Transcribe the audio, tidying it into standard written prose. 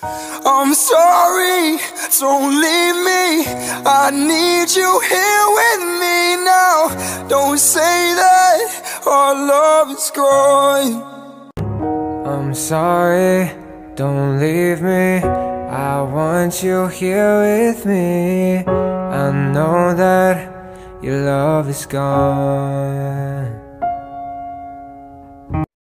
I'm sorry, don't leave me. I need you here with me now. Don't say that our love is growing. I'm sorry, don't leave me. I want you here with me. I know that your love is gone.